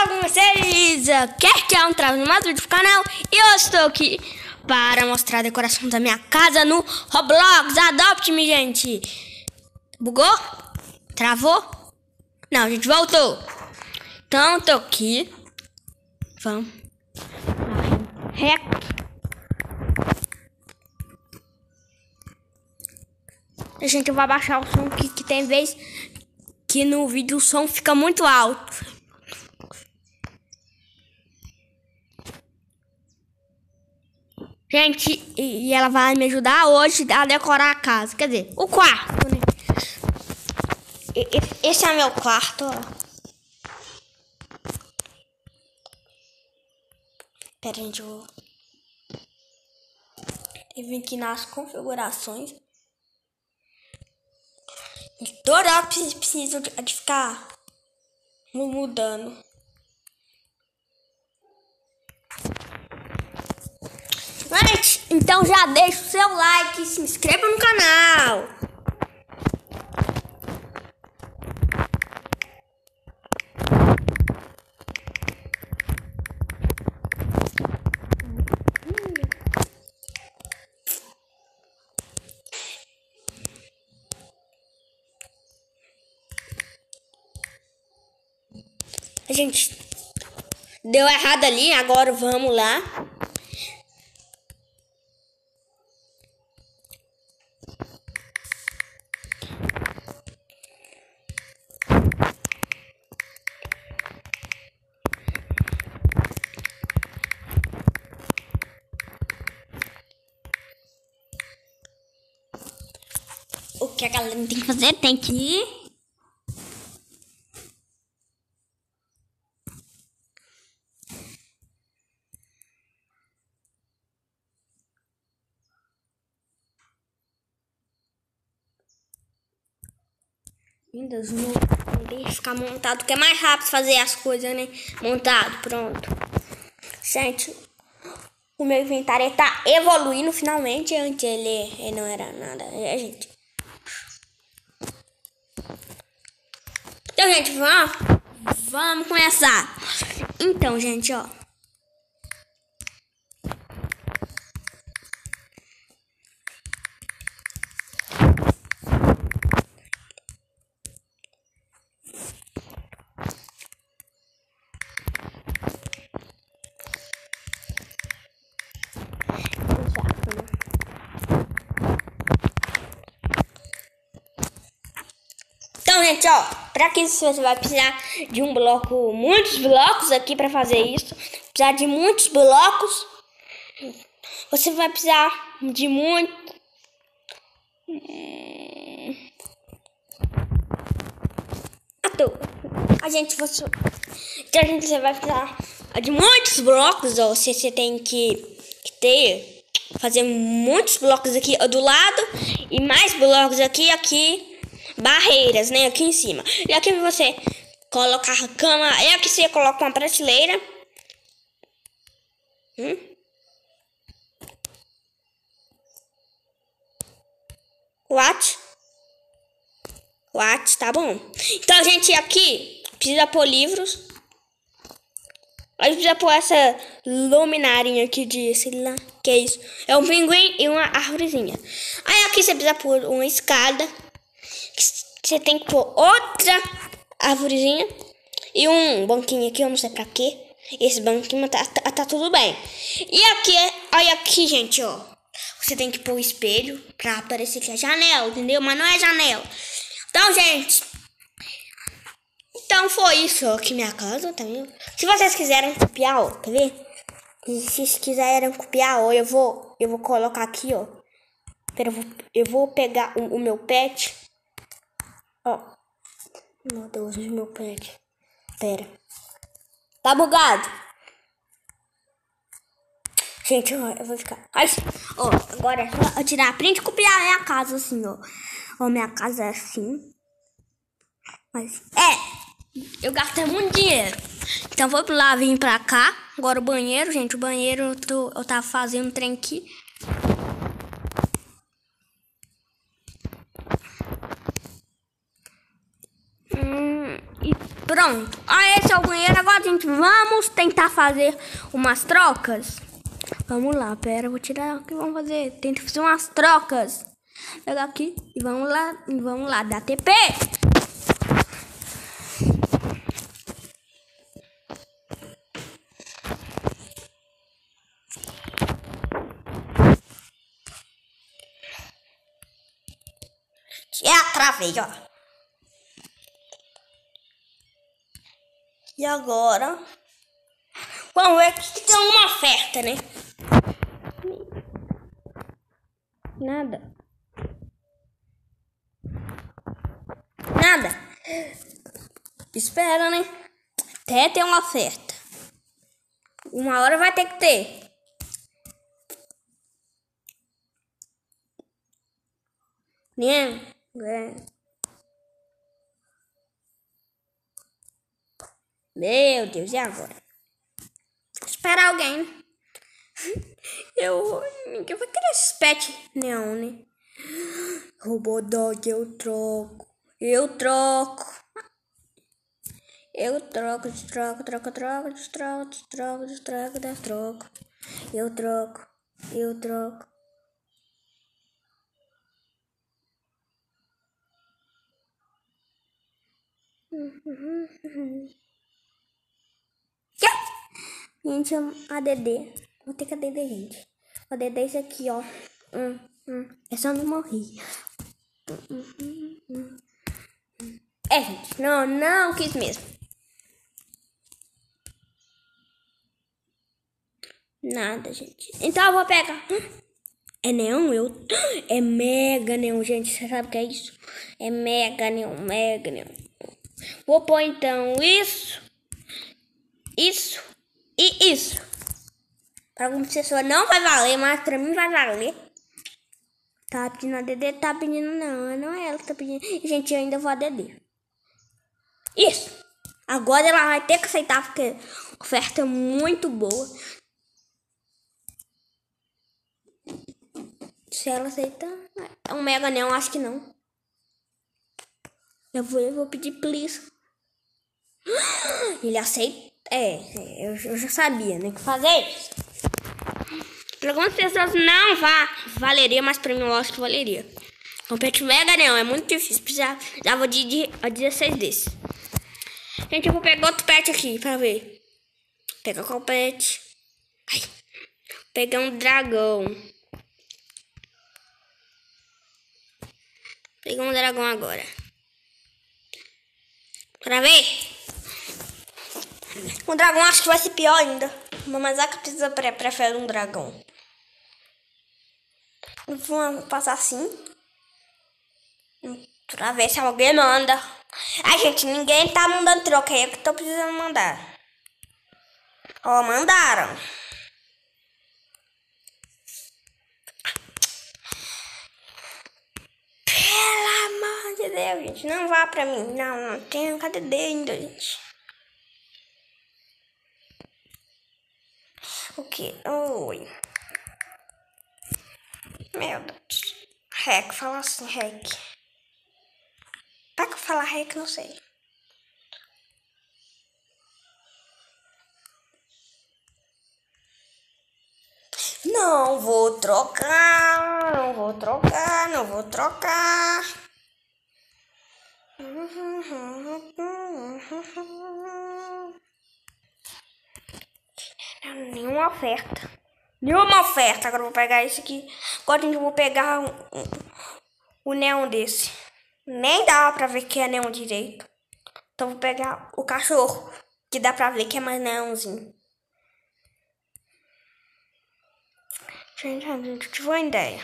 Fala com vocês, aqui é um travão mais vídeo do canal e eu estou aqui para mostrar a decoração da minha casa no Roblox. Adopte-me, gente. Bugou? Travou? Não, gente, voltou. Então, tô aqui. Vamos. Rec. Gente, eu vou abaixar o som que tem vez que no vídeo o som fica muito alto. Gente, e ela vai me ajudar hoje a decorar a casa. Quer dizer, o quarto, né? Esse é meu quarto, ó. Pera, gente, eu vim aqui nas configurações. Toda hora preciso de ficar mudando. Gente, então já deixa o seu like e se inscreva no canal. Gente, deu errado ali, agora vamos lá. O que a galera tem que fazer? Tem que ir. Windows não deixa ficar montado, que é mais rápido fazer as coisas, né? Montado, pronto. Gente, o meu inventário tá evoluindo finalmente. Antes ele não era nada, gente. Então, gente, vamos começar. Então, gente, ó. Então, gente, ó, pra que isso você vai precisar de um bloco, muitos blocos aqui pra fazer isso. Precisar de muitos blocos. Você vai precisar de muito. Então, você vai precisar de muitos blocos, ó. Você tem que fazer muitos blocos aqui do lado e mais blocos aqui. Barreiras, né? Aqui em cima. E aqui você coloca a cama. É aqui você coloca uma prateleira. What, tá bom. Então, gente, aqui precisa pôr livros. A gente precisa pôr essa luminária aqui de, sei lá, que é isso. É um pinguim e uma árvorezinha. Aí aqui você precisa pôr uma escada. Você tem que pôr outra árvorezinha e um banquinho aqui, eu não sei pra quê. Esse banquinho tá tudo bem. E aqui, olha aqui, gente, ó. Você tem que pôr o espelho pra aparecer que é janela, entendeu? Mas não é janela. Então, gente, então foi isso aqui minha casa, tá vendo? Se vocês quiserem copiar, ó, tá vendo? Se vocês quiserem copiar, ó, eu vou colocar aqui, ó. Pera, eu vou pegar o meu pet. Ó, meu Deus, meu pet. Pera. Tá bugado? Gente, ó, eu vou ficar. Ó, agora é só eu tirar a print e copiar a minha casa assim, ó. Ó, minha casa é assim. Mas, eu gastei muito dinheiro. Então, vou lá, vim pra cá. Agora o banheiro, gente, o banheiro eu tava fazendo um trem aqui. Pronto. Esse é o banheiro. Agora, gente, vamos tentar fazer umas trocas. Vamos lá, pera, vou tirar o que vamos fazer. Tenta fazer umas trocas. Pega aqui e vamos lá, dá TP. Já travei, ó. E agora? Vamos ver que tem uma oferta, né? Nada. Espera, né? Até ter uma oferta. Uma hora vai ter que ter. Né? Meu Deus, e agora? Esperar alguém, né? Ninguém vai querer esses pets, não, né? Robodog, eu troco. Destroco. Eu troco. Gente, ADD. Vou ter que ADD, gente. O ADD é esse aqui, ó. É só não morrer. Gente. Não quis mesmo. Nada, gente. Então eu vou pegar. É neon? É mega neon, gente. Você sabe o que é isso? É mega neon. Vou pôr então isso e isso. Para alguma pessoa não vai valer, mas pra mim vai valer. Tá pedindo ADD? Tá pedindo não é ela que tá pedindo. Gente, eu ainda vou ADD. Isso. Agora ela vai ter que aceitar porque a oferta é muito boa. Se ela aceitar, é um mega neon, acho que não. Eu vou pedir please. Ele aceita. Eu já sabia, né? Que fazer isso. Para algumas pessoas não valeria, mas pra mim eu acho que valeria. Um pet mega neon, é muito difícil. Precisava de 16 desses. Gente, eu vou pegar outro pet aqui pra ver. Pegar qual pet? Pegar um dragão. Pegar um dragão agora. Pra ver? Um dragão acho que vai ser pior ainda. Mas a que prefere um dragão. Vamos passar assim. Pra ver se alguém manda. Ai, gente, ninguém tá mandando troca aí. É que eu tô precisando mandar. Ó, mandaram. Pelo amor de Deus, gente. Não vá pra mim. Não tenho KDD ainda, gente. O que? Oi. Meu Deus. Rec, fala assim, rec. Pra que eu falar rec, não sei. Não vou trocar. Nenhuma oferta. Agora eu vou pegar esse aqui. Agora eu vou pegar o neon desse. Nem dá pra ver que é neon direito. Então vou pegar o cachorro, que dá pra ver que é mais neonzinho. Gente, eu tive uma ideia.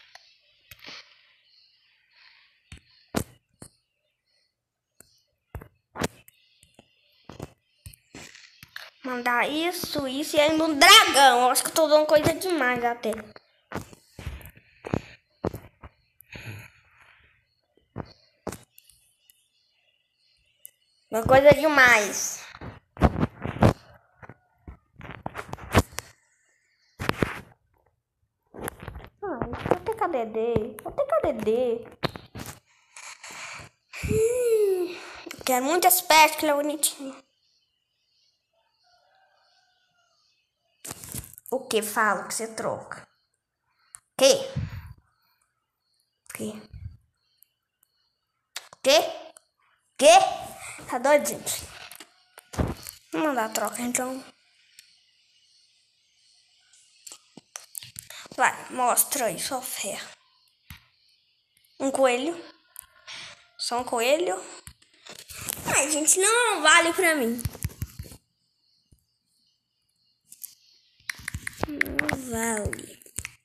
Mandar isso e ainda um dragão. Eu acho que eu tô dando coisa demais até. Uma coisa demais. Vou ter KDD. Quero muito esse pet, que ele é bonitinho. O que fala que você troca? Que? Tá doido, gente? Vamos mandar a troca, então. Vai, mostra aí sua fé. Um coelho. Só um coelho. Ai, gente, não vale pra mim. Não vale.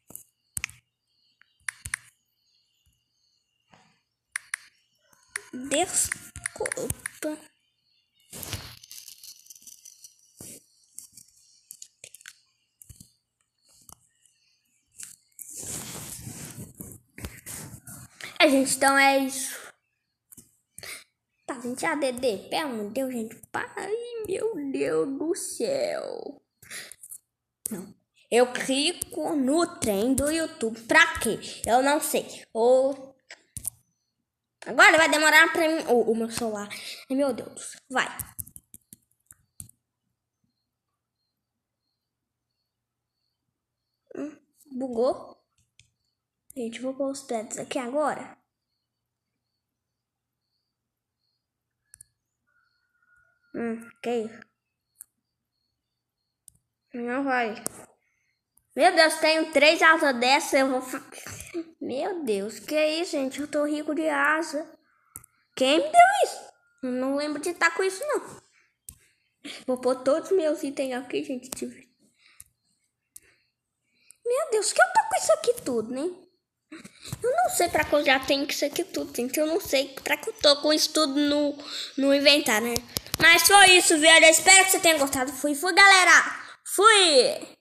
Desculpa. Gente, então é isso. Tá, gente, ADD. Pelo amor de Deus, gente. Ai, meu Deus do céu. Não. Eu clico no trem do YouTube. Pra quê? Eu não sei. Agora vai demorar pra mim. O meu celular. Ai, meu Deus. Vai. Bugou. Gente, vou pôr os pets aqui agora. Que isso? Não vai. Meu Deus, tenho 3 asas dessa, eu vou... Meu Deus, que é isso, gente? Eu tô rico de asa. Quem me deu isso? Eu não lembro de estar com isso, não. Vou pôr todos os meus itens aqui, gente. Meu Deus, que eu tô com isso aqui tudo, né? Eu não sei pra que eu já tenho isso aqui tudo, gente. Eu não sei pra que eu tô com isso tudo no inventário, né? Mas foi isso, velho. Eu espero que você tenha gostado. Fui, galera. Fui!